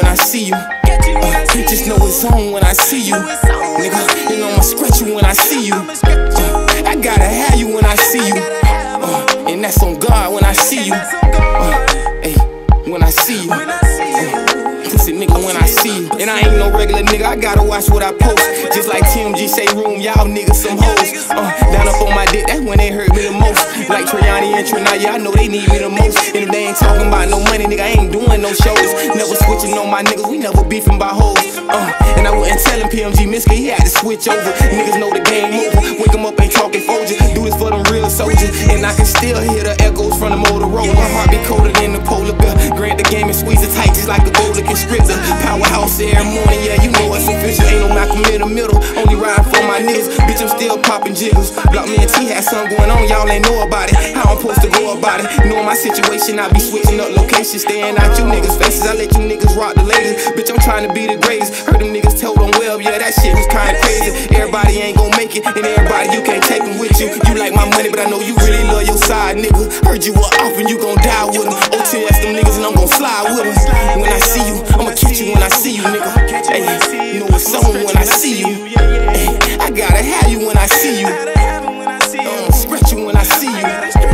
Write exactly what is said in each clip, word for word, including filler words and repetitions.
I see you. Uh, just know it's on when I see you. Nigga, you know I'ma scratch you when I see you. Uh, I gotta have you when I see you. Uh, and that's on God when I see you. Uh, hey, when I see you. Uh, pussy nigga when I see you. And I ain't no regular nigga, I gotta watch what I post. Just like T M G say room, y'all niggas some hoes. Uh, down up on my dick, that's when they hurt me the most. Like Triani and Trinaya, I know they need me the most. And if they ain't talking about no money, nigga, I ain't doing no shows. Never switching on my niggas, we never beefing by hoes. Uh, and I wasn't telling P M G Miska, he had to switch over. Niggas know the game over. Wake them up, ain't talking Folger. Do this for them real soldiers. And I can still hear the echoes from the Motorola. My heart be colder than the polar bear. Grant the game and squeeze it tight just like a Boulder constrictor. Powerhouse every morning, yeah, you know it's official. Ain't no Malcolm in the middle, only riding for my niggas. Bitch, I'm still popping jiggles. Block me and T had something going on, y'all ain't know about it. How I'm supposed to go about it? Knowing my situation, I be switching up locations, staying out you niggas' faces. I let you niggas rock the latest. Bitch, I'm trying to be the greatest. Heard them niggas told on web, yeah, that shit was kinda crazy. Everybody ain't gon' make it, and everybody you can't take them with you. You like my money, but I know you really love your side, nigga. Heard you were off and you gon' die with them. O T S them niggas and I'm gon' slide with them. When I see you, I'ma catch you when I see you, nigga. Hey, you know it's on when I see you. Hey, I gotta have you when I see you. I'ma scratch you when I see you.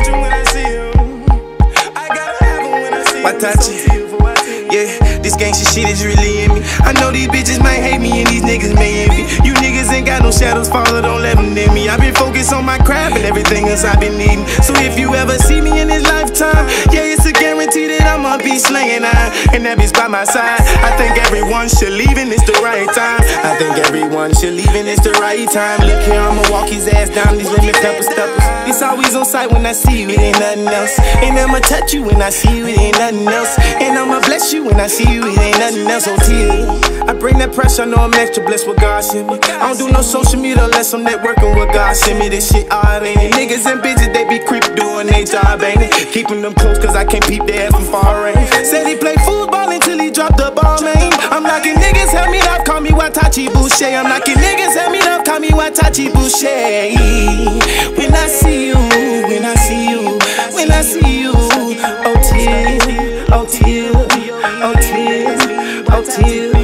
Watachi, yeah, this gangsta shit is really in me. I know these bitches might hate me and these niggas may envy. You niggas ain't got no shadows, father, don't let them near me. I've been focused on my craft and everything else I've been needing. So if you ever see me in this lifetime, yeah, it's a guarantee that I'ma be slanging iron. And that bitch by my side. I think everyone should leave and it's the right time. I think everyone should leave and it's the right time. Look here, I'ma walk his ass down these lemon pepper steppers. It's always on sight when I see you, it ain't nothing else. And I'ma touch you when I see you, it ain't nothing else. And I'ma bless you when I see you, it ain't nothing else. Oh, till I bring that pressure, I know I'm extra blessed with God send me. I don't do no social media unless I'm networking with God send me. This shit hard, ain't it? Niggas and bitches, they be creep doing they job, ain't it? Keeping them close cause I can't peep their ass from far range. Said he play football until he dropped the ball, man. I'm knocking niggas, help me up, call me Watachi Boucher. I'm knocking niggas, help me up, call me Watachi Boucher. When I see you, when I see you, when I see you, oh till, oh till, oh till, oh till.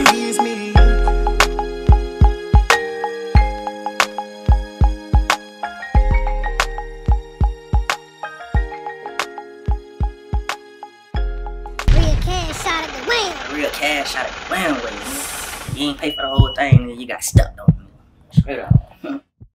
Real cash out of the wham with it. You ain't pay for the whole thing, you got stuck on me. Straight up.